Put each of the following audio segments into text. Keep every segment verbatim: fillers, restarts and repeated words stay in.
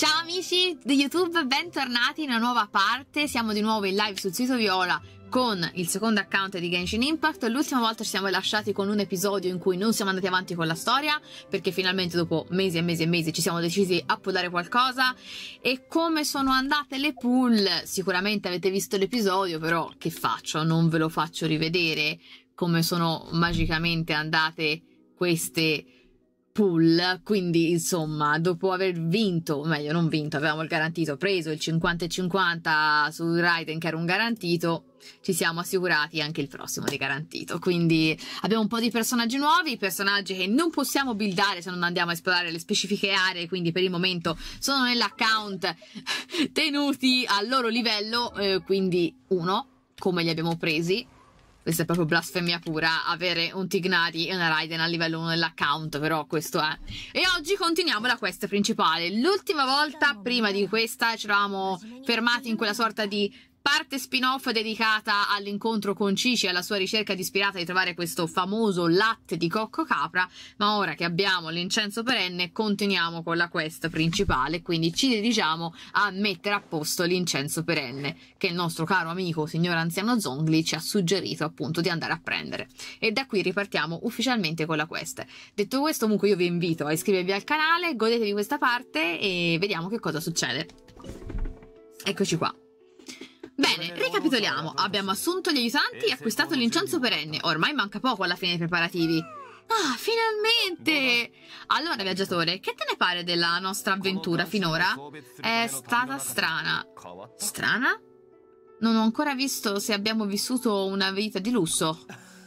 Ciao amici di YouTube, bentornati in una nuova parte. Siamo di nuovo in live sul sito Viola con il secondo account di Genshin Impact. L'ultima volta ci siamo lasciati con un episodio in cui non siamo andati avanti con la storia, perché finalmente dopo mesi e mesi e mesi ci siamo decisi a pullare qualcosa. E come sono andate le pull? Sicuramente avete visto l'episodio, però che faccio? Non ve lo faccio rivedere come sono magicamente andate queste pull. Quindi insomma, dopo aver vinto, o meglio non vinto, avevamo il garantito, preso il cinquanta e cinquanta su Raiden che era un garantito, ci siamo assicurati anche il prossimo di garantito. Quindi abbiamo un po' di personaggi nuovi, personaggi che non possiamo buildare se non andiamo a esplorare le specifiche aree, quindi per il momento sono nell'account tenuti al loro livello, eh, quindi uno, come li abbiamo presi. Questa è proprio blasfemia pura, avere un Tignari e una Raiden a livello uno dell'account, però questo è. E oggi continuiamo la quest principale. L'ultima volta, prima di questa, ci eravamo fermati in quella sorta di parte spin-off dedicata all'incontro con Cici e alla sua ricerca disperata di trovare questo famoso latte di cocco capra, ma ora che abbiamo l'incenso perenne continuiamo con la quest principale, quindi ci dirigiamo a mettere a posto l'incenso perenne che il nostro caro amico signor anziano Zhongli ci ha suggerito appunto di andare a prendere, e da qui ripartiamo ufficialmente con la quest. Detto questo, comunque io vi invito a iscrivervi al canale, godetevi questa parte e vediamo che cosa succede. Eccoci qua. Bene, ricapitoliamo. Abbiamo assunto gli aiutanti e acquistato l'incenso perenne. Ormai manca poco alla fine dei preparativi. Ah, finalmente! Allora, viaggiatore, che te ne pare della nostra avventura finora? È stata strana. Strana? Non ho ancora visto se abbiamo vissuto una vita di lusso.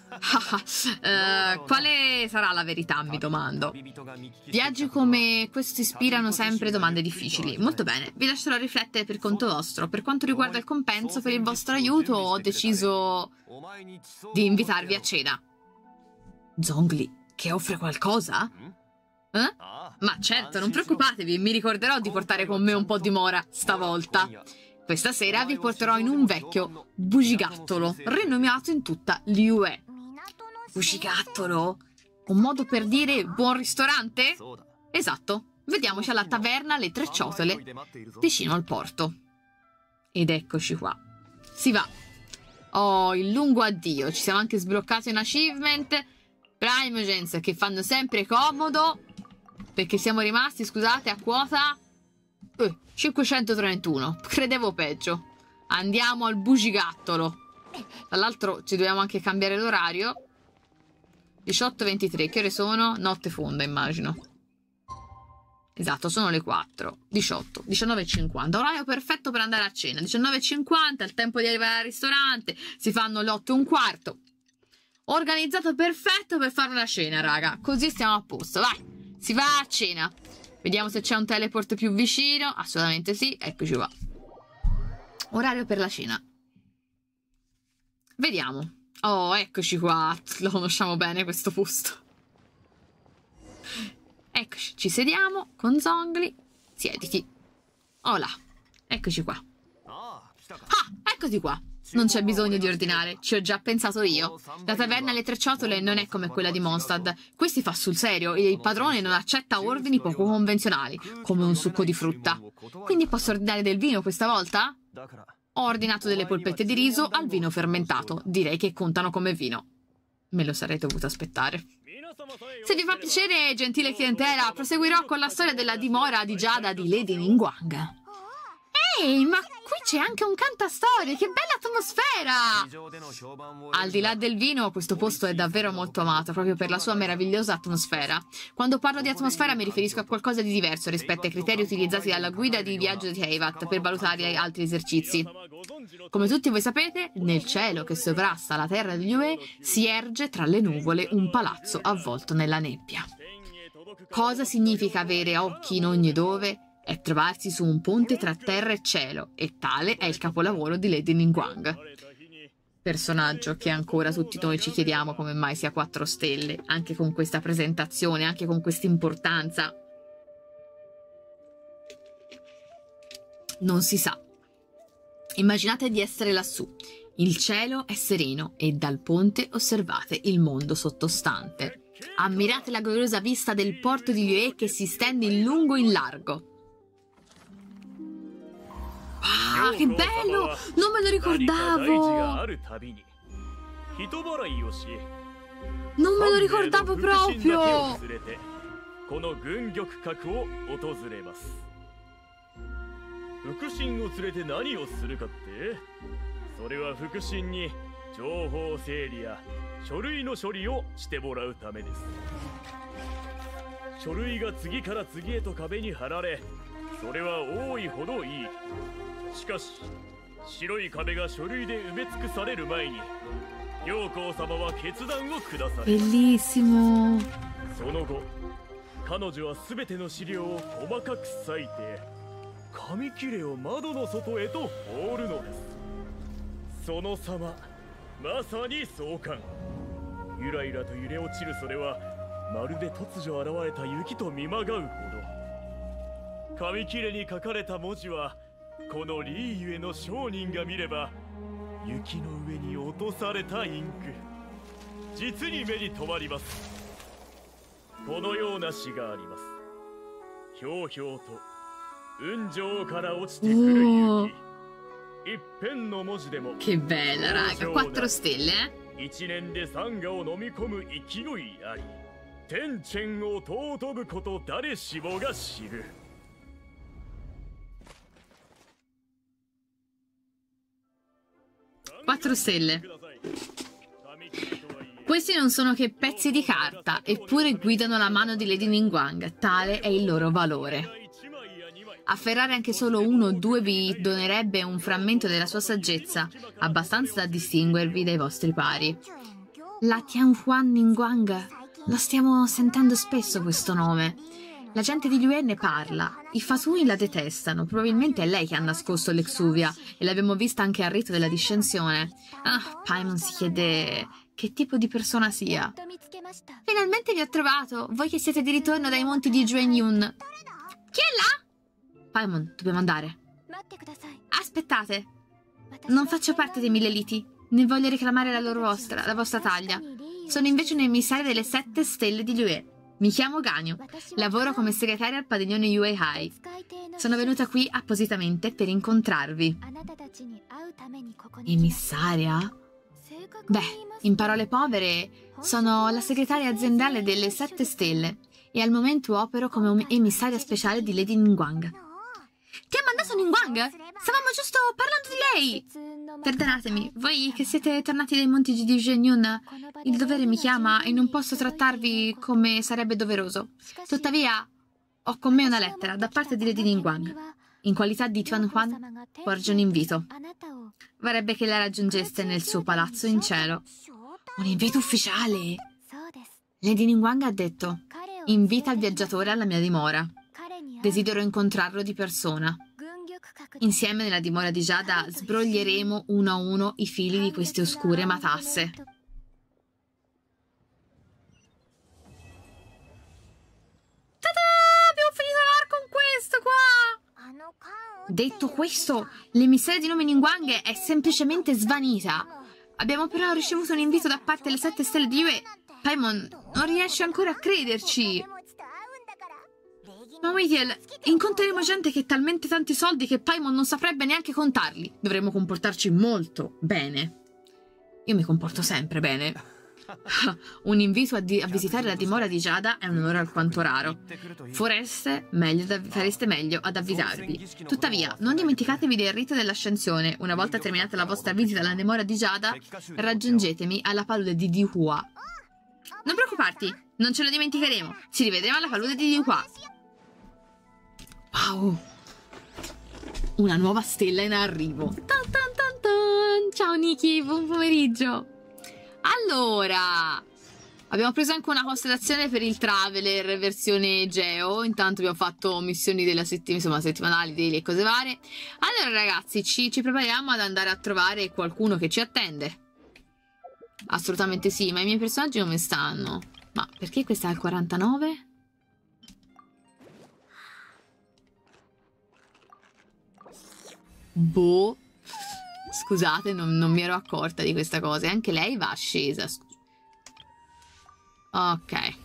uh, quale sarà la verità, mi domando. Viaggi come questo ispirano sempre domande difficili. Molto bene, vi lascerò riflettere per conto vostro. Per quanto riguarda il compenso per il vostro aiuto, ho deciso di invitarvi a cena. Zhongli, che offre qualcosa? Eh? Ma certo, non preoccupatevi, mi ricorderò di portare con me un po' di mora stavolta. Questa sera vi porterò in un vecchio bugigattolo rinomato in tutta l'I U E. Bugigattolo? Un modo per dire buon ristorante? Esatto, vediamoci alla taverna Le Tre Ciotole, vicino al porto. Ed eccoci qua. Si va. Oh, il lungo addio. Ci siamo anche sbloccati un achievement. Primogens, che fanno sempre comodo, perché siamo rimasti, scusate, a quota eh, cinquecentotrentuno. Credevo peggio. Andiamo al bugigattolo. Tra l'altro ci dobbiamo anche cambiare l'orario. diciotto e ventitré, che ore sono? Notte fonda, immagino. Esatto, sono le quattro. diciotto, diciannove e cinquanta. Orario perfetto per andare a cena. diciannove e cinquanta, il tempo di arrivare al ristorante. Si fanno le otto e un quarto. Organizzato perfetto per fare una cena, raga. Così stiamo a posto, vai. Si va a cena. Vediamo se c'è un teleport più vicino. Assolutamente sì, eccoci qua. Orario per la cena. Vediamo. Oh, eccoci qua. Lo conosciamo bene questo posto. Eccoci, ci sediamo con Zhongli. Siediti. Oh là, eccoci qua. Ah, eccoti qua. Non c'è bisogno di ordinare, ci ho già pensato io. La taverna alle Tre Ciotole non è come quella di Mondstadt. Qui si fa sul serio e il padrone non accetta ordini poco convenzionali, come un succo di frutta. Quindi posso ordinare del vino questa volta? Ho ordinato delle polpette di riso al vino fermentato. Direi che contano come vino. Me lo sarei dovuto aspettare. Se vi fa piacere, gentile clientela, proseguirò con la storia della dimora di Giada di Lady Ningguang. Ehi, ma qui c'è anche un cantastorie, che bella atmosfera! Al di là del vino, questo posto è davvero molto amato, proprio per la sua meravigliosa atmosfera. Quando parlo di atmosfera mi riferisco a qualcosa di diverso rispetto ai criteri utilizzati dalla guida di viaggio di Heivat per valutare altri esercizi. Come tutti voi sapete, nel cielo che sovrasta la terra degli U E si erge tra le nuvole un palazzo avvolto nella nebbia. Cosa significa avere occhi in ogni dove? È trovarsi su un ponte tra terra e cielo, e tale è il capolavoro di Lady Ningguang. Personaggio che ancora tutti noi ci chiediamo come mai sia quattro stelle, anche con questa presentazione, anche con questa importanza. Non si sa. Immaginate di essere lassù. Il cielo è sereno e dal ponte osservate il mondo sottostante. Ammirate la gloriosa vista del porto di Liyue che si stende in lungo e in largo. Ah, che bello! Non me lo ricordavo! Non me lo ricordavo proprio! この軍玉閣を訪れます。腹心を連れて何をするかって？それは腹心に情報整理や書類の処理をしてもらうためです。書類が次から次へと壁に貼られ、それは多いほどいい。しかし白い壁が書類で埋め尽くされる前に陽光様は決断を下され。 Bellissimo. その後、彼女はすべての資料を細かく裂いて紙切れを窓の外へと放るのです。その様、まさに壮観。ゆらゆらと揺れ落ちるそれはまるで突如現れた雪と見まがうほど。紙切れに書かれた文字はこのリーゆえの商人が見れば雪の上に落とされたインク、実に目に留まります。このような詩があります。ひょうひょうと雲上から落ちてくる雪、一片の文字でも Che bella, raga, quattro stelle, eh? 一年で山河を飲み込む勢いあり、天塹を尊ぶこと誰しもが知る。 quattro stelle. Questi non sono che pezzi di carta, eppure guidano la mano di Lady Ningguang, tale è il loro valore. Afferrare anche solo uno o due vi donerebbe un frammento della sua saggezza, abbastanza da distinguervi dai vostri pari. La Tianhuan Ningguang, lo stiamo sentendo spesso questo nome. La gente di Liyue ne parla, i Fatui la detestano, probabilmente è lei che ha nascosto l'Exuvia e l'abbiamo vista anche al rito della discensione. Ah, Paimon si chiede che tipo di persona sia. Finalmente vi ho trovato, voi che siete di ritorno dai monti di Juanyun. Chi è là? Paimon, dobbiamo andare. Aspettate, non faccio parte dei mille liti, né voglio reclamare la loro vostra, la vostra taglia. Sono invece un emissario delle sette stelle di Liyue. Mi chiamo Ganyu, lavoro come segretaria al padiglione Yue High. Sono venuta qui appositamente per incontrarvi. Emissaria? Beh, in parole povere, sono la segretaria aziendale delle sette stelle e al momento opero come emissaria speciale di Lady Ningguang. Ti ha mandato Ningguang? Stavamo giusto parlando di lei! Perdonatemi, voi che siete tornati dai monti di Juanyun, il dovere mi chiama e non posso trattarvi come sarebbe doveroso. Tuttavia, ho con me una lettera da parte di Lady Ningguang. In qualità di Tianhuan, porge un invito. Vorrebbe che la raggiungeste nel suo palazzo in cielo. Un invito ufficiale! Lady Ningguang ha detto: invita il viaggiatore alla mia dimora. Desidero incontrarlo di persona. Insieme nella dimora di Giada sbroglieremo uno a uno i fili di queste oscure matasse. Ta-da! Abbiamo finito l'arco con questo qua! Detto questo, l'emissaria di nome Ningguang è semplicemente svanita. Abbiamo però ricevuto un invito da parte delle sette stelle di Yue. Paimon non riesce ancora a crederci. Ma Weitiel, incontreremo gente che ha talmente tanti soldi che Paimon non saprebbe neanche contarli. Dovremmo comportarci molto bene. Io mi comporto sempre bene. Un invito a, a visitare la dimora di Giada è un onore alquanto raro. Foreste meglio da, fareste meglio ad avvisarvi. Tuttavia, non dimenticatevi del rito dell'ascensione. Una volta terminata la vostra visita alla dimora di Giada, raggiungetemi alla palude di Dihua. Non preoccuparti, non ce lo dimenticheremo. Ci rivedremo alla palude di Dihua. Wow, una nuova stella in arrivo. Tan tan tan tan. Ciao Niki, buon pomeriggio. Allora, abbiamo preso anche una constellazione per il Traveler versione Geo. Intanto abbiamo fatto missioni della settimana, insomma, settimanali, daily e cose varie. Allora ragazzi, ci, ci prepariamo ad andare a trovare qualcuno che ci attende. Assolutamente sì, ma i miei personaggi come stanno? Ma perché questa è al quarantanove? Boh, scusate, non, non mi ero accorta di questa cosa. E anche lei va scesa. Ok,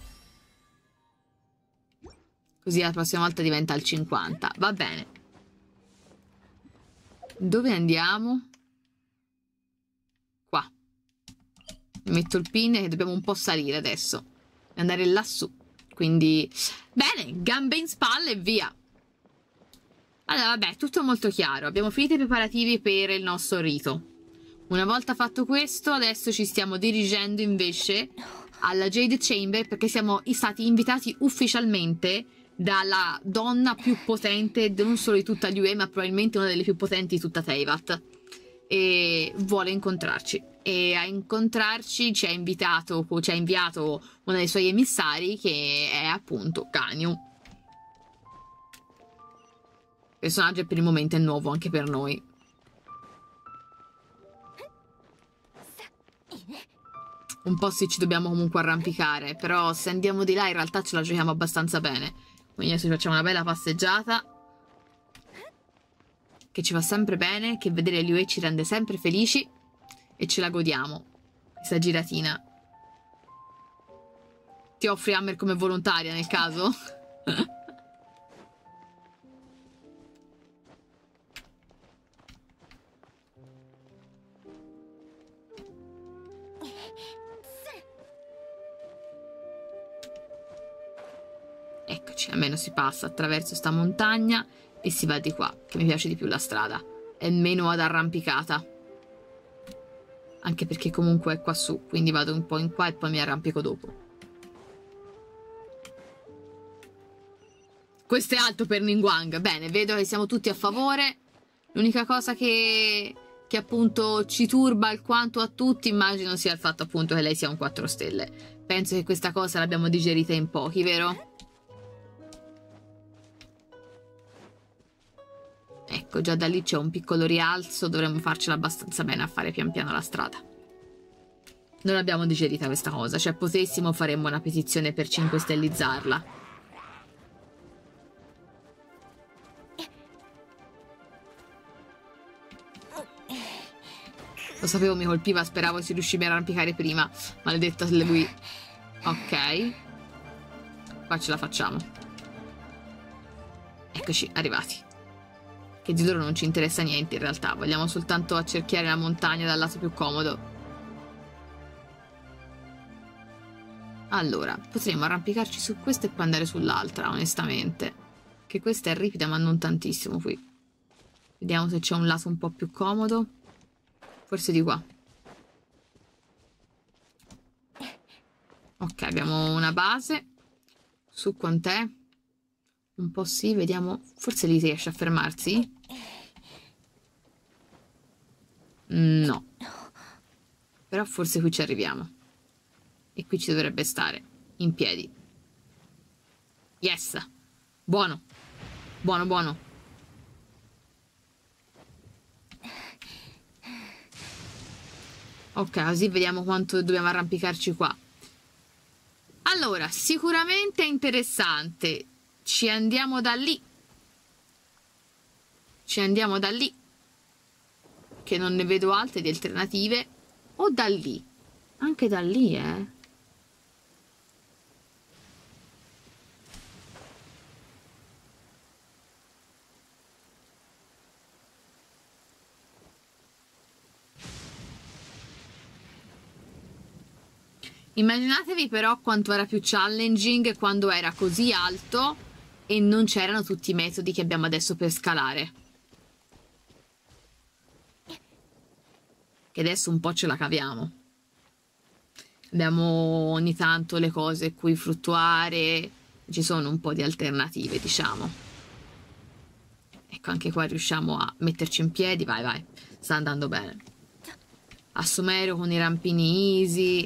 così la prossima volta diventa al cinquanta. Va bene. Dove andiamo? Qua. Mi metto il pin e dobbiamo un po' salire adesso. Andare lassù. Quindi, bene, gambe in spalle e via. Allora, vabbè, tutto molto chiaro. Abbiamo finito i preparativi per il nostro rito. Una volta fatto questo, adesso ci stiamo dirigendo invece alla Jade Chamber, perché siamo stati invitati ufficialmente dalla donna più potente non solo di tutta l'U E, ma probabilmente una delle più potenti di tutta Teyvat, e vuole incontrarci. E a incontrarci ci ha invitato, ci ha inviato uno dei suoi emissari, che è appunto Ganyu. Il personaggio per il momento è nuovo anche per noi. Un po' sì, ci dobbiamo comunque arrampicare, però se andiamo di là in realtà ce la giochiamo abbastanza bene. Quindi adesso facciamo una bella passeggiata, che ci fa sempre bene, che vedere l'U E ci rende sempre felici, e ce la godiamo, questa giratina. Ti offri Hammer come volontaria nel caso? Eccoci, almeno si passa attraverso sta montagna e si va di qua, che mi piace di più la strada. È meno ad arrampicata. Anche perché comunque è qua su, quindi vado un po' in qua e poi mi arrampico dopo. Questo è alto per Ningguang. Bene, vedo che siamo tutti a favore. L'unica cosa che, che appunto ci turba alquanto a tutti, immagino, sia il fatto appunto che lei sia un quattro stelle. Penso che questa cosa l'abbiamo digerita in pochi, vero? Ecco, già da lì c'è un piccolo rialzo, dovremmo farcela abbastanza bene a fare pian piano la strada. Non abbiamo digerita questa cosa, cioè potessimo faremmo una petizione per cinque stellizzarla. Lo sapevo, mi colpiva, speravo si riusciva a arrampicare prima. Maledetta lui. Ok. Qua ce la facciamo. Eccoci, arrivati. Che di loro non ci interessa niente in realtà, vogliamo soltanto accerchiare la montagna dal lato più comodo. Allora, potremmo arrampicarci su questa e poi andare sull'altra, onestamente. Che questa è ripida ma non tantissimo qui. Vediamo se c'è un lato un po' più comodo. Forse di qua. Ok, abbiamo una base. Su quant'è? Un po' sì, vediamo. Forse lì riesce a fermarsi? No. Però forse qui ci arriviamo. E qui ci dovrebbe stare. In piedi. Yes! Buono. Buono, buono. Ok, così vediamo quanto dobbiamo arrampicarci qua. Allora, sicuramente è interessante. Ci andiamo da lì. Ci andiamo da lì. Che non ne vedo altre di alternative. O da lì. Anche da lì, eh. Immaginatevi però quanto era più challenging quando era così alto e non c'erano tutti i metodi che abbiamo adesso per scalare. Che adesso un po' ce la caviamo. Abbiamo ogni tanto le cose cui fluttuare, ci sono un po' di alternative, diciamo. Ecco, anche qua riusciamo a metterci in piedi, vai vai, sta andando bene. A Sumeru con i rampini easy,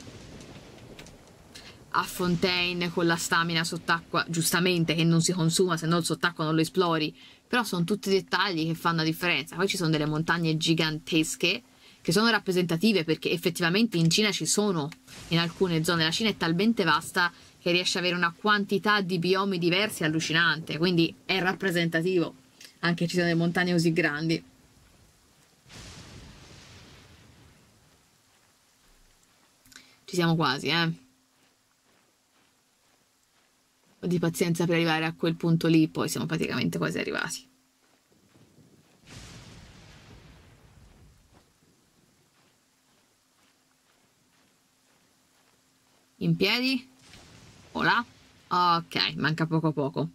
a Fontaine con la stamina sott'acqua, giustamente, che non si consuma, se no il sott'acqua non lo esplori, però sono tutti dettagli che fanno la differenza. Poi ci sono delle montagne gigantesche che sono rappresentative, perché effettivamente in Cina ci sono, in alcune zone. La Cina è talmente vasta che riesce ad avere una quantità di biomi diversi allucinante, quindi è rappresentativo anche ci sono delle montagne così grandi. Ci siamo quasi, eh. Un po' di pazienza per arrivare a quel punto lì, poi siamo praticamente quasi arrivati. In piedi. Ora. Ok, manca poco poco.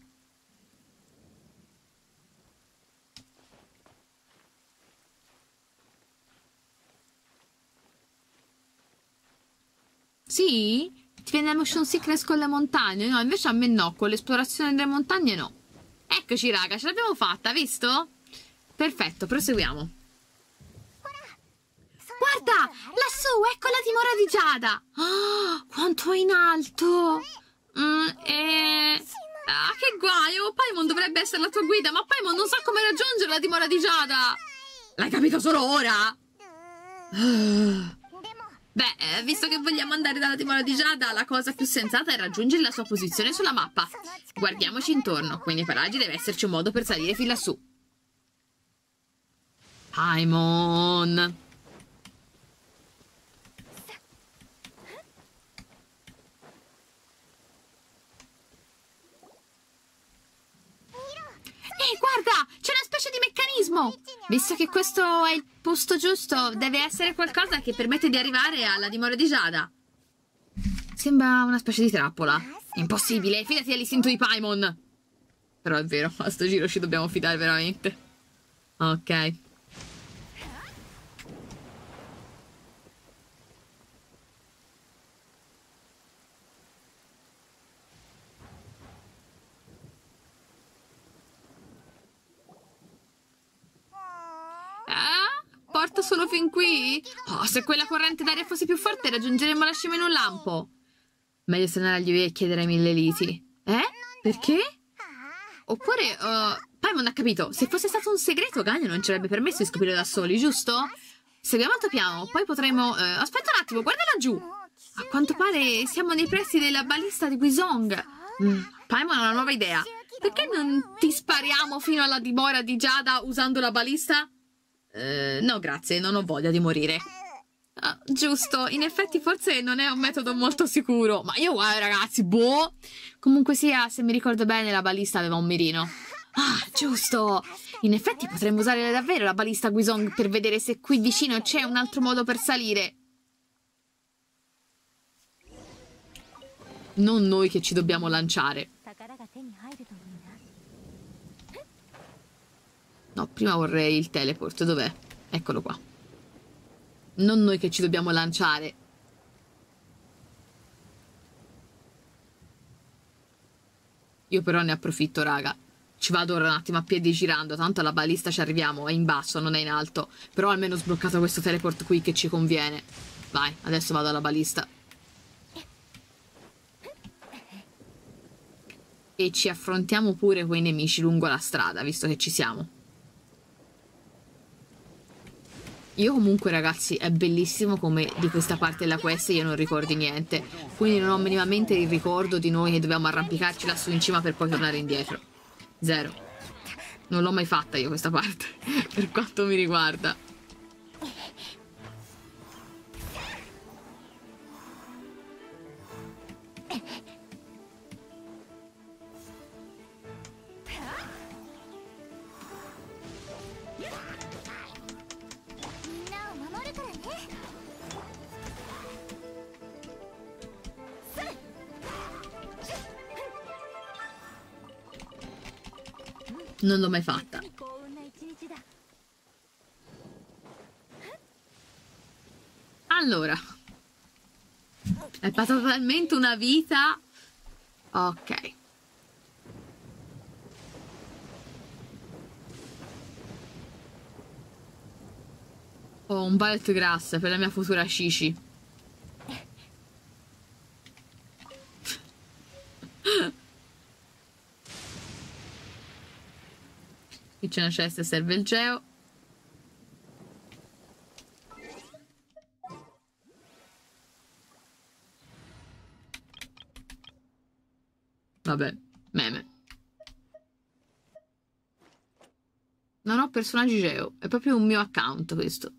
Sì? Ti viene il motion sickness con le montagne? No, invece a me no, con l'esplorazione delle montagne no. Eccoci raga, ce l'abbiamo fatta, visto? Perfetto, proseguiamo. Guarda, lassù, ecco la dimora di Giada. Oh, quanto è in alto. Mm, e... Ah, che guaio, Paimon dovrebbe essere la tua guida, ma Paimon non sa come raggiungere la dimora di Giada. L'hai capito solo ora? Beh, visto che vogliamo andare dalla dimora di Giada, la cosa più sensata è raggiungere la sua posizione sulla mappa. Guardiamoci intorno, quindi per oggi deve esserci un modo per salire fin lassù. Paimon. Ehi, guarda, c'è una specie di meccanismo. Visto che questo è il posto giusto, deve essere qualcosa che permette di arrivare alla dimora di Giada. Sembra una specie di trappola. Impossibile, fidati dell'istinto di Paimon. Però è vero, a sto giro ci dobbiamo fidare veramente. Ok. Porta solo fin qui? Oh, se quella corrente d'aria fosse più forte raggiungeremmo la cima in un lampo. Meglio tornare agli U E e chiedere ai mille liti. Eh? Perché? Oppure, uh, Paimon ha capito, se fosse stato un segreto Ganyu non ci avrebbe permesso di scoprirlo da soli, giusto? Seguiamo il tuo piano, poi potremo... Uh, aspetta un attimo, guarda laggiù. A quanto pare siamo nei pressi della balista di Guizhong. Mm, Paimon ha una nuova idea. Perché non ti spariamo fino alla dimora di Giada usando la balista? Uh, no, grazie, non ho voglia di morire. Ah, giusto, in effetti forse non è un metodo molto sicuro. Ma io, guarda ragazzi, boh. Comunque sia, se mi ricordo bene, la balista aveva un mirino. Ah, giusto. In effetti potremmo usare davvero la balista Guizhong per vedere se qui vicino c'è un altro modo per salire. Non noi che ci dobbiamo lanciare. No, prima vorrei il teleport. Dov'è? Eccolo qua. Non noi che ci dobbiamo lanciare. Io però ne approfitto, raga. Ci vado ora un attimo a piedi girando. Tanto alla balista ci arriviamo. È in basso, non è in alto. Però almeno ho sbloccato questo teleport qui che ci conviene. Vai, adesso vado alla balista. E ci affrontiamo pure quei nemici lungo la strada, visto che ci siamo. Io comunque, ragazzi, è bellissimo come di questa parte della quest io non ricordi niente. Quindi non ho minimamente il ricordo di noi che dovevamo arrampicarci lassù in cima per poi tornare indietro. Zero. Non l'ho mai fatta io questa parte, per quanto mi riguarda. Non l'ho mai fatta. Allora, è passata talmente una vita. Ok. Ho un bullet grass per la mia futura Shishi. Qui c'è una cesta e serve il geo. Vabbè, meme. Non ho personaggi geo, è proprio un mio account questo.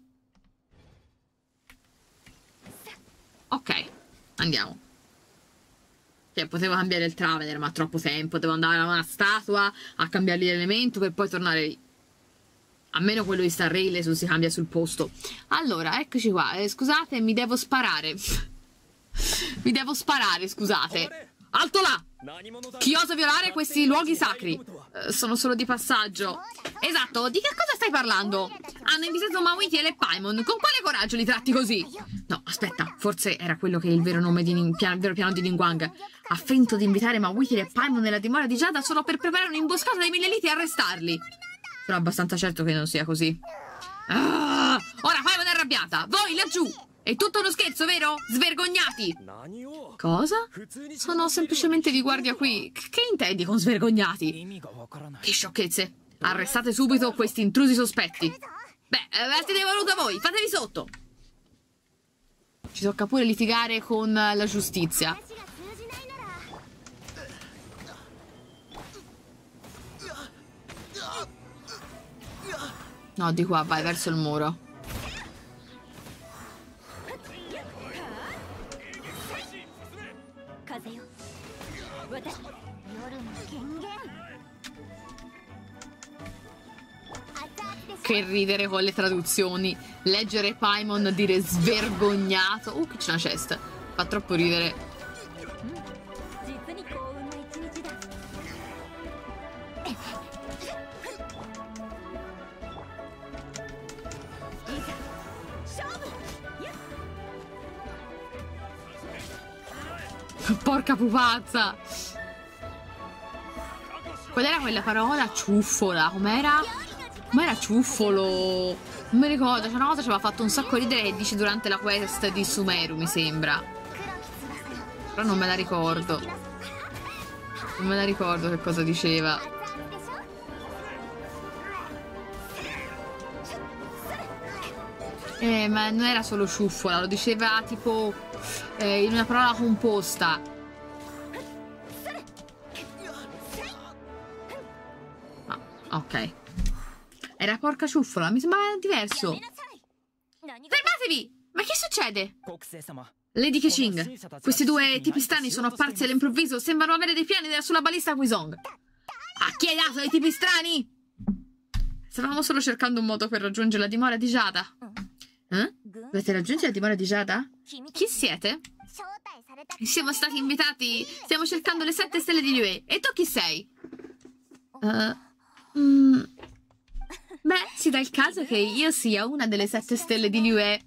Ok, andiamo. Cioè, potevo cambiare il Traveler, ma troppo tempo. Devo andare a una statua a cambiargli l'elemento per poi tornare lì. Almeno quello di Star Rail su si cambia sul posto. Allora, eccoci qua. Eh, scusate, mi devo sparare. Vi devo sparare, scusate. Alto là! Chi osa violare questi luoghi sacri? Uh, sono solo di passaggio. Esatto, di che cosa stai parlando? Hanno invitato Mawiti e Paimon. Con quale coraggio li tratti così? No, aspetta, forse era quello che è il vero nome di Nin, piano, il vero piano di Ningguang. Ha finto di invitare Mawiti e Paimon nella dimora di Giada solo per preparare un'imboscata dei mille liti e arrestarli. Sono abbastanza certo che non sia così. Ah, ora Paimon è arrabbiata. Voi laggiù! È tutto uno scherzo, vero? Svergognati! Cosa? Sono semplicemente di guardia qui. Che intendi con svergognati? Che sciocchezze. Arrestate subito questi intrusi sospetti. Beh, siete voluta voi, fatevi sotto. Ci tocca pure litigare con la giustizia. No, di qua, vai verso il muro. Che ridere con le traduzioni. Leggere Paimon dire svergognato. Uh, che c'è una cesta. Fa troppo ridere. Porca pupazza. Qual era quella parola? Ciuffola. Com'era? Com'era ciuffolo? Non mi ricordo. C'è una cosa che ci aveva fatto un sacco ridere che dice durante la quest di Sumeru, mi sembra. Però non me la ricordo. Non me la ricordo che cosa diceva. Eh, ma non era solo ciuffola, lo diceva tipo eh, in una parola composta. Ah, ok. Era porca ciuffola, mi sembrava diverso. Fermatevi! Ma che succede? Lady Keqing, questi due tipi strani sono apparsi all'improvviso, sembrano avere dei piani sulla balista Guizhong. A chi hai dato dei tipi strani? Stavamo solo cercando un modo per raggiungere la dimora di Giada. Eh? Avete raggiunto la dimora di Giada? Chi siete? Siamo stati invitati. Stiamo cercando le sette stelle di Liyue. E tu chi sei? Uh, mm, beh, si dà il caso che io sia una delle sette stelle di Liyue.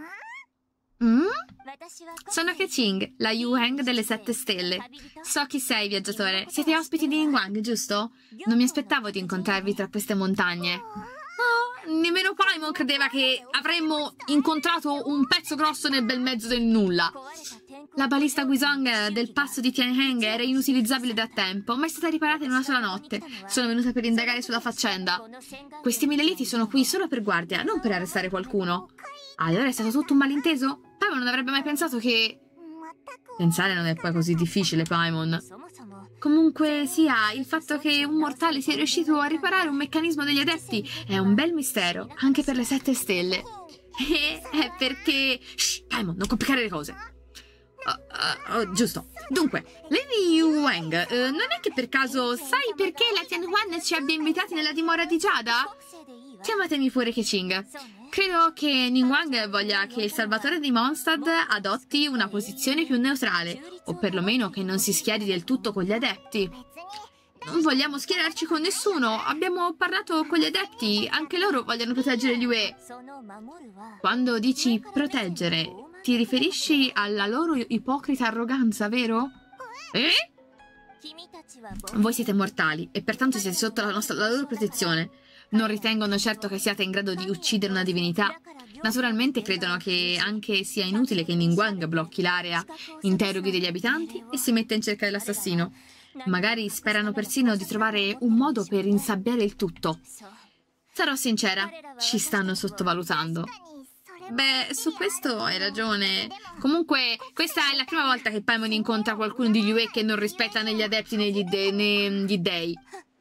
Mm? Sono Keqing, la Yuheng delle sette stelle. So chi sei, viaggiatore. Siete ospiti di Ningguang, giusto? Non mi aspettavo di incontrarvi tra queste montagne. No, nemmeno Paimon credeva che avremmo incontrato un pezzo grosso nel bel mezzo del nulla. La balista Guizhong del passo di Tianheng era inutilizzabile da tempo, ma è stata riparata in una sola notte. Sono venuta per indagare sulla faccenda. Questi mille liti sono qui solo per guardia, non per arrestare qualcuno. Allora è stato tutto un malinteso? Paimon non avrebbe mai pensato che... Pensare non è poi così difficile, Paimon. Comunque sia, il fatto che un mortale sia riuscito a riparare un meccanismo degli adepti è un bel mistero, anche per le sette stelle. E è perché... Shh, Paimon, non complicare le cose. Uh, uh, uh, giusto. Dunque, Lady Yuheng, uh, non è che per caso sai perché la Tianhuan ci abbia invitati nella dimora di Giada? Chiamatemi pure Keqing. Credo che Ningguang voglia che il salvatore di Mondstadt adotti una posizione più neutrale, o perlomeno che non si schieri del tutto con gli adepti. Non vogliamo schierarci con nessuno, abbiamo parlato con gli adepti, anche loro vogliono proteggere Liyue. Quando dici proteggere, ti riferisci alla loro ipocrita arroganza, vero? Eh? Voi siete mortali e pertanto siete sotto la, nostra, la loro protezione. Non ritengono certo che siate in grado di uccidere una divinità. Naturalmente credono che anche sia inutile che Ningguang blocchi l'area, interroghi degli abitanti e si metta in cerca dell'assassino. Magari sperano persino di trovare un modo per insabbiare il tutto. Sarò sincera, ci stanno sottovalutando. Beh, su questo hai ragione. Comunque, questa è la prima volta che Paimon incontra qualcuno di Liyue che non rispetta né gli adepti né gli, de né gli dei.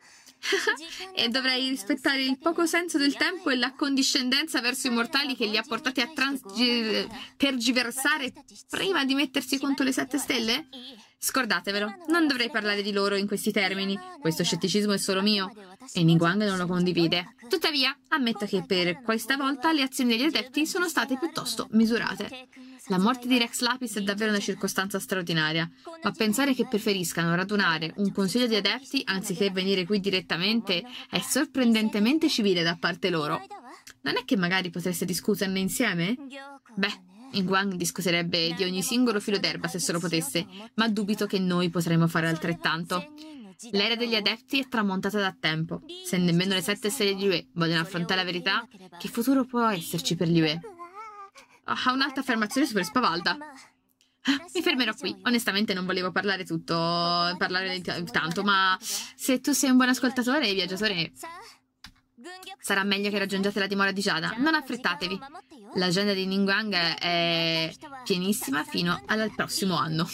E dovrei rispettare il poco senso del tempo e l'accondiscendenza verso i mortali che li ha portati a tergiversare prima di mettersi contro le sette stelle? Scordatevelo, non dovrei parlare di loro in questi termini. Questo scetticismo è solo mio e Ningguang non lo condivide. Tuttavia, ammetto che per questa volta le azioni degli adepti sono state piuttosto misurate. La morte di Rex Lapis è davvero una circostanza straordinaria, ma pensare che preferiscano radunare un consiglio di adepti anziché venire qui direttamente è sorprendentemente civile da parte loro. Non è che magari potreste discuterne insieme? Beh, Ningguang discuterebbe di ogni singolo filo d'erba se solo potesse, ma dubito che noi potremmo fare altrettanto. L'era degli adepti è tramontata da tempo. Se nemmeno le sette stelle di Yue vogliono affrontare la verità, che futuro può esserci per Yue? Ha un'altra affermazione super spavalda. Mi fermerò qui. Onestamente non volevo parlare tutto, parlare tanto, ma se tu sei un buon ascoltatore, viaggiatore, sarà meglio che raggiungiate la dimora di Giada. Non affrettatevi. L'agenda di Ningguang è pienissima fino al prossimo anno.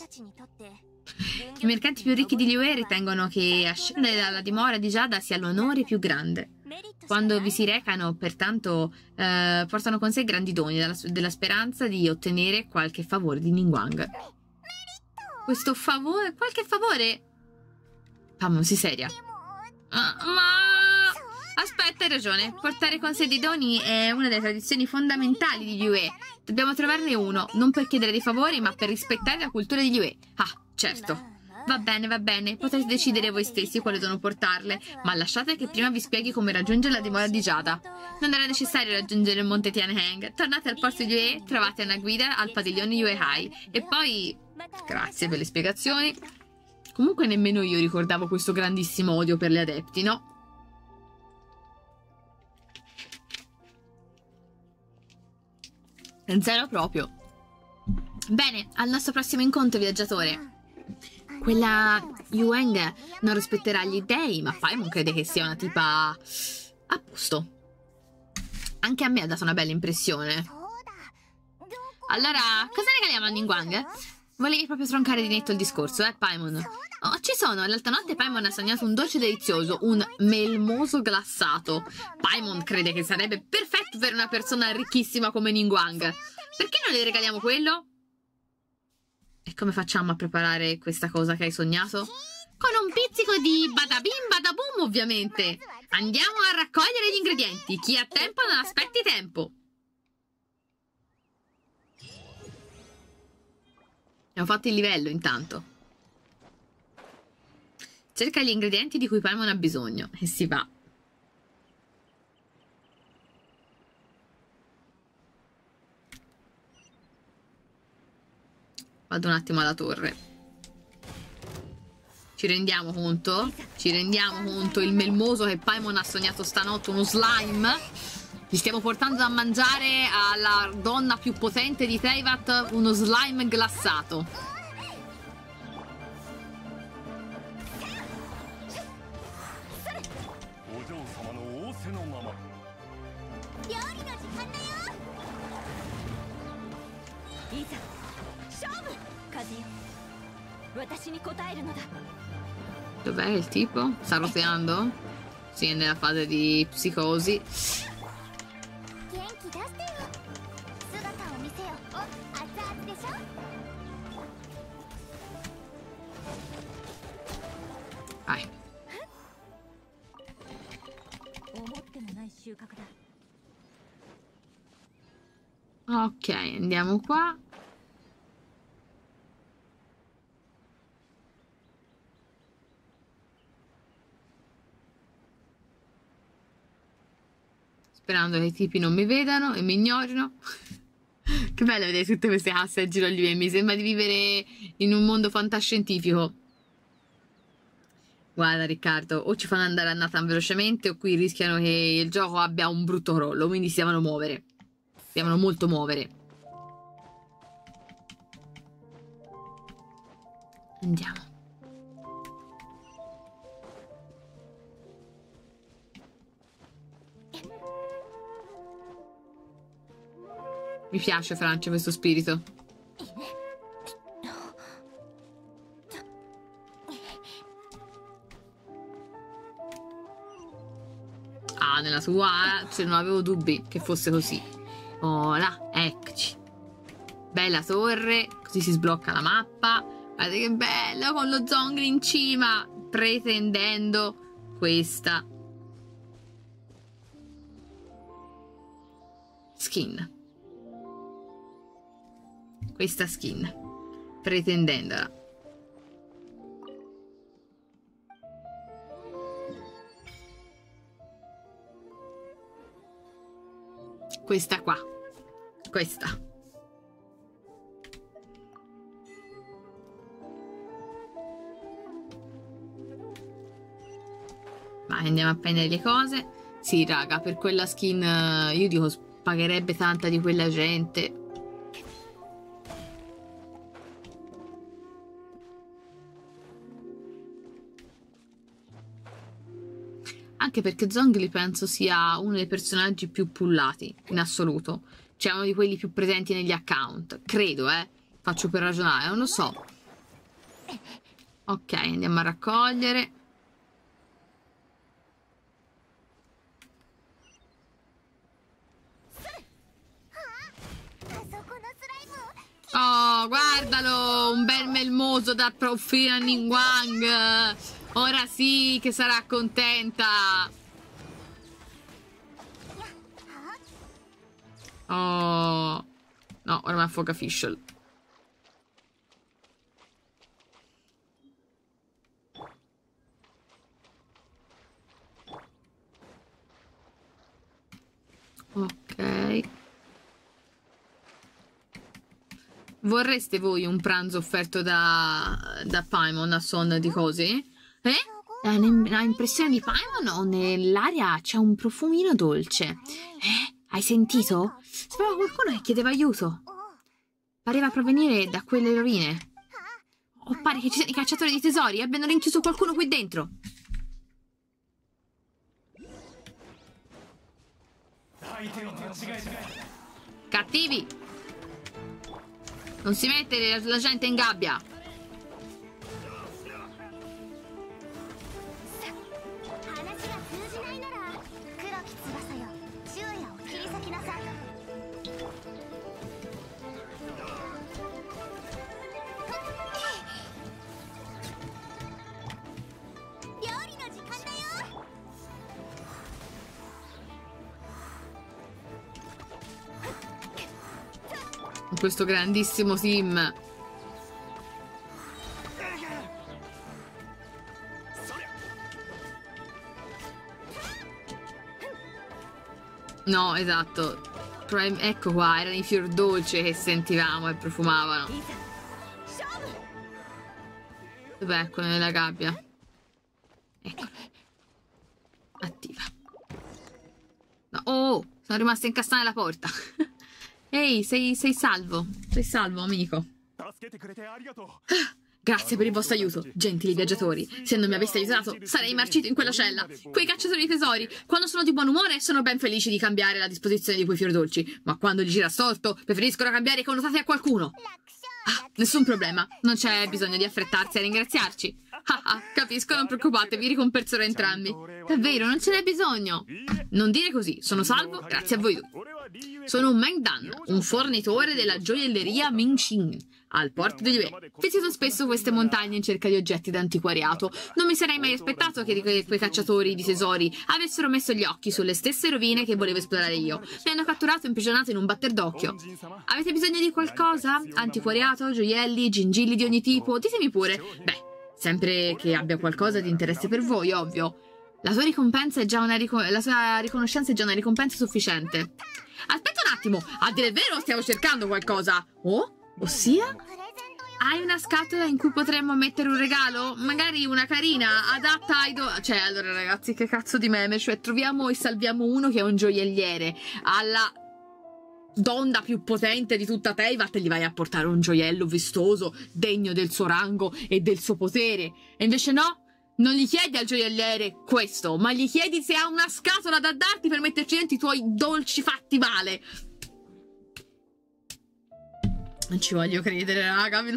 I mercanti più ricchi di Liyue ritengono che ascendere dalla dimora di Giada sia l'onore più grande. Quando vi si recano, pertanto, eh, portano con sé grandi doni della, della speranza di ottenere qualche favore di Ningguang. Questo favore? Qualche favore? Paimon si seria. Ah, ma... Aspetta, hai ragione. Portare con sé dei doni è una delle tradizioni fondamentali di Liyue. Dobbiamo trovarne uno, non per chiedere dei favori, ma per rispettare la cultura di Liyue. Ah, certo. Va bene, va bene. Potete decidere voi stessi quale dono portarle, ma lasciate che prima vi spieghi come raggiungere la dimora di Giada. Non era necessario raggiungere il monte Tianheng. Tornate al porto di Liyue, trovate una guida al padiglione Yue Hai. E poi... Grazie per le spiegazioni. Comunque nemmeno io ricordavo questo grandissimo odio per le adepti, no? Zero proprio. Bene, al nostro prossimo incontro, viaggiatore. Quella Yueng non rispetterà gli dei, ma Paimon crede che sia una tipa a posto. Anche a me ha dato una bella impressione. Allora, cosa regaliamo a Ningguang? Volevi proprio troncare di netto il discorso, eh, Paimon? Oh, ci sono. L'altra notte Paimon ha sognato un dolce delizioso, un melmoso glassato. Paimon crede che sarebbe perfetto per una persona ricchissima come Ningguang. Perché non le regaliamo quello? E come facciamo a preparare questa cosa che hai sognato? Con un pizzico di badabim badaboom, ovviamente. Andiamo a raccogliere gli ingredienti. Chi ha tempo non aspetti tempo. Abbiamo fatto il livello intanto. Cerca gli ingredienti di cui Paimon ha bisogno e si va. Vado un attimo alla torre. Ci rendiamo conto? Ci rendiamo conto il melmoso che Paimon ha sognato stanotte, uno slime? Gli stiamo portando da mangiare alla donna più potente di Teyvat uno slime glassato. Dov'è il tipo? Sta roteando? Sì, è nella fase di psicosi. Vai. Ok, andiamo qua. Sperando che i tipi non mi vedano e mi ignorino. Che bello vedere tutte queste casse a giro agli mi sembra di vivere in un mondo fantascientifico. Guarda Riccardo, o ci fanno andare a Nathan velocemente o qui rischiano che il gioco abbia un brutto crollo, quindi si devono muovere. Si devono molto muovere. Andiamo. Mi piace, Francia, questo spirito. Ah, nella sua, cioè, non avevo dubbi che fosse così. Oh, là, eccoci. Bella torre, così si sblocca la mappa. Guardate che bello, con lo Zhongli in cima, pretendendo questa skin. questa skin, pretendendola. Questa qua, questa. Vai, andiamo a prendere le cose. Sì, raga, per quella skin io dico pagherebbe tanta di quella gente. Anche perché Zhongli penso sia uno dei personaggi più pullati in assoluto. Cioè uno di quelli più presenti negli account. Credo, eh. Faccio per ragionare, non lo so. Ok, andiamo a raccogliere. Oh, guardalo! Un bel melmoso da Profina Ningguang! Ora sì che sarà contenta! Oh! No, ora mi affoga Fischl. Ok. Vorreste voi un pranzo offerto da, da Paimon a son di così? Eh? Ha impressione di Paimon o nell'aria c'è un profumino dolce? Eh? Hai sentito? Sembrava qualcuno che chiedeva aiuto. Pareva provenire da quelle rovine. O pare che ci siano i cacciatori di tesori e abbiano rinchiuso qualcuno qui dentro. Cattivi! Non si mette la gente in gabbia. Questo grandissimo team. No, esatto. Ecco qua, erano i fior dolci che sentivamo e profumavano. Dov'è? Ecco, nella gabbia. Ecco. Attiva. No. Oh, sono rimasta incastrata nella porta. Ehi, sei, sei salvo. Sei salvo, amico. Ah, grazie per il vostro aiuto, gentili viaggiatori. Se non mi aveste aiutato, sarei marcito in quella cella. Quei cacciatori di tesori, quando sono di buon umore, sono ben felici di cambiare la disposizione di quei fior dolci. Ma quando gli gira storto, preferiscono cambiare i connotati a qualcuno. Ah, nessun problema. Non c'è bisogno di affrettarsi a ringraziarci. Ah, ah, capisco, non preoccupate, vi ricompenserò entrambi. Davvero, non ce n'è bisogno. Non dire così, sono salvo grazie a voi due. Sono un Meng Dan, un fornitore della gioielleria Mingxin, al porto di Yue. Visito spesso queste montagne in cerca di oggetti d'antiquariato. Non mi sarei mai aspettato che que quei cacciatori di tesori avessero messo gli occhi sulle stesse rovine che volevo esplorare io. Mi hanno catturato e imprigionato in un batter d'occhio. Avete bisogno di qualcosa? Antiquariato, gioielli, gingilli di ogni tipo? Ditemi pure. Beh, sempre che abbia qualcosa di interesse per voi, ovvio. La sua ricompensa è già una rico la sua riconoscenza è già una ricompensa sufficiente. Aspetta un attimo, a dire il vero stiamo cercando qualcosa. Oh? Ossia? Hai una scatola in cui potremmo mettere un regalo? Magari una carina, adatta ai do... Cioè, allora ragazzi, che cazzo di meme? Cioè, troviamo e salviamo uno che è un gioielliere. Alla donna più potente di tutta Teyvat gli vai a portare un gioiello vistoso, degno del suo rango e del suo potere. E invece no? Non gli chiedi al gioielliere questo, ma gli chiedi se ha una scatola da darti per metterci dentro i tuoi dolci fatti male. Non ci voglio credere, raga. Io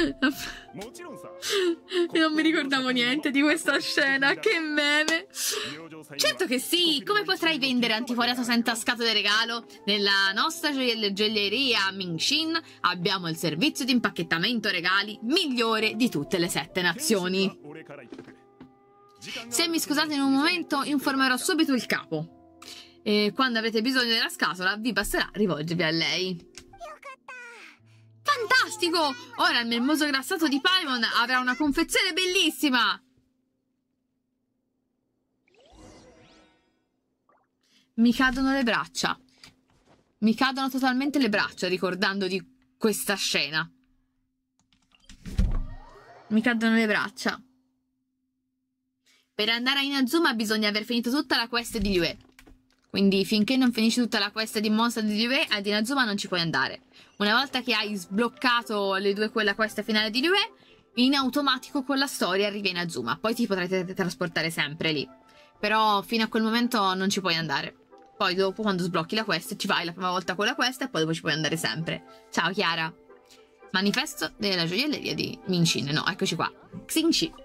non mi ricordavo niente di questa scena. Che meme. Certo che sì. Come potrai vendere antiquariato senza scatole regalo? Nella nostra gioielleria Mingxin abbiamo il servizio di impacchettamento regali migliore di tutte le sette nazioni. Se mi scusate in un momento, informerò subito il capo. E quando avrete bisogno della scatola, vi basterà rivolgervi a lei. Fantastico! Ora il melmoso glassato di Paimon avrà una confezione bellissima! Mi cadono le braccia. Mi cadono totalmente le braccia ricordando di questa scena. Mi cadono le braccia. Per andare a Inazuma bisogna aver finito tutta la quest di Liyue. Quindi finché non finisci tutta la quest di Monster di Liyue, ad Inazuma non ci puoi andare. Una volta che hai sbloccato le due quella quest finale di Liyue, in automatico con la storia arrivi a Inazuma. Poi ti potrai trasportare sempre lì. Però fino a quel momento non ci puoi andare. Poi dopo, quando sblocchi la quest, ci vai la prima volta con la quest e poi dopo ci puoi andare sempre. Ciao Chiara. Manifesto della gioielleria di Minchin. No, eccoci qua. Xinchi.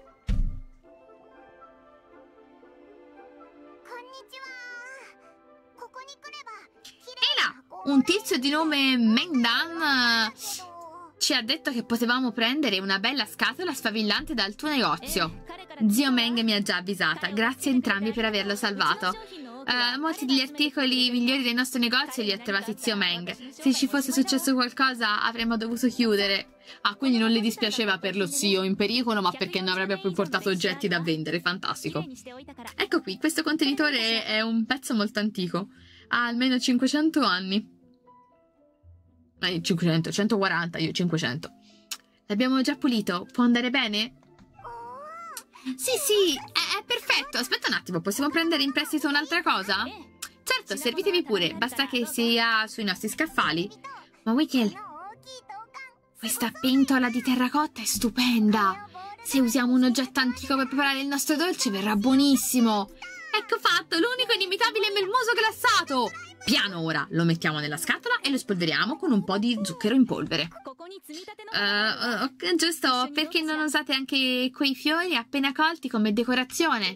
E là, un tizio di nome Mengdan ci ha detto che potevamo prendere una bella scatola sfavillante dal tuo negozio. Zio Meng mi ha già avvisata. Grazie a entrambi per averlo salvato. Uh, molti degli articoli migliori del nostro negozio li ha trovati zio Meng. Se ci fosse successo qualcosa avremmo dovuto chiudere. Ah, quindi non le dispiaceva per lo zio in pericolo, ma perché non avrebbe più portato oggetti da vendere. Fantastico. Ecco qui, questo contenitore è un pezzo molto antico. Ha almeno cinquecento anni. Eh, cinquecento, centoquaranta, io cinquecento. L'abbiamo già pulito. Può andare bene? Sì, sì, è, è perfetto. Aspetta un attimo, possiamo prendere in prestito un'altra cosa? Certo, servitevi pure, basta che sia sui nostri scaffali. Ma Wickel, questa pentola di terracotta è stupenda. Se usiamo un oggetto antico per preparare il nostro dolce verrà buonissimo. Ecco fatto, l'unico inimitabile melmoso glassato. Piano ora, lo mettiamo nella scatola e lo spolveriamo con un po' di zucchero in polvere. Uh, uh, giusto, perché non usate anche quei fiori appena colti come decorazione?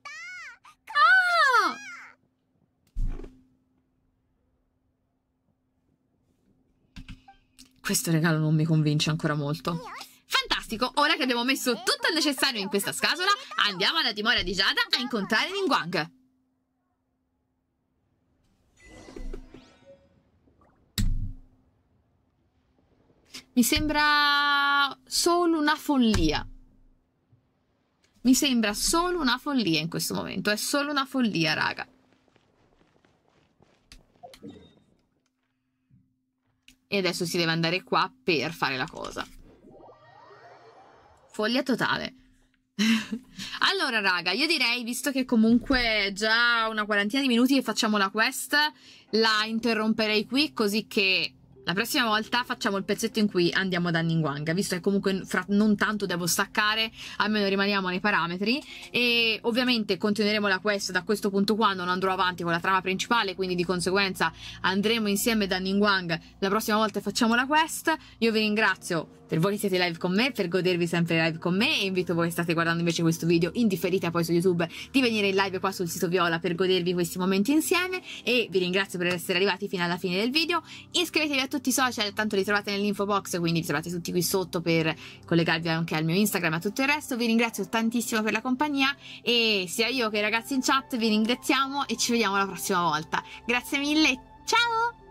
Oh! Questo regalo non mi convince ancora molto. Fantastico, ora che abbiamo messo tutto il necessario in questa scatola, andiamo alla dimora di Giada a incontrare Ningguang. Mi sembra solo una follia. Mi sembra solo una follia in questo momento. È solo una follia, raga. E adesso si deve andare qua per fare la cosa. Follia totale. Allora, raga, io direi, visto che comunque è già una quarantina di minuti che facciamo la quest, la interromperei qui, così che la prossima volta facciamo il pezzetto in cui andiamo da Ningguang, visto che comunque fra non tanto devo staccare, almeno rimaniamo nei parametri. E ovviamente continueremo la quest da questo punto qua, non andrò avanti con la trama principale, quindi di conseguenza andremo insieme da Ningguang la prossima volta e facciamo la quest. Io vi ringrazio per voi che siete live con me, per godervi sempre live con me, e invito voi che state guardando invece questo video in differita poi su YouTube di venire in live qua sul sito Viola per godervi questi momenti insieme. E vi ringrazio per essere arrivati fino alla fine del video. Iscrivetevi a tutti i social, tanto li trovate nell'info box, quindi li trovate tutti qui sotto per collegarvi anche al mio Instagram e a tutto il resto. Vi ringrazio tantissimo per la compagnia e sia io che i ragazzi in chat vi ringraziamo e ci vediamo la prossima volta. Grazie mille, ciao!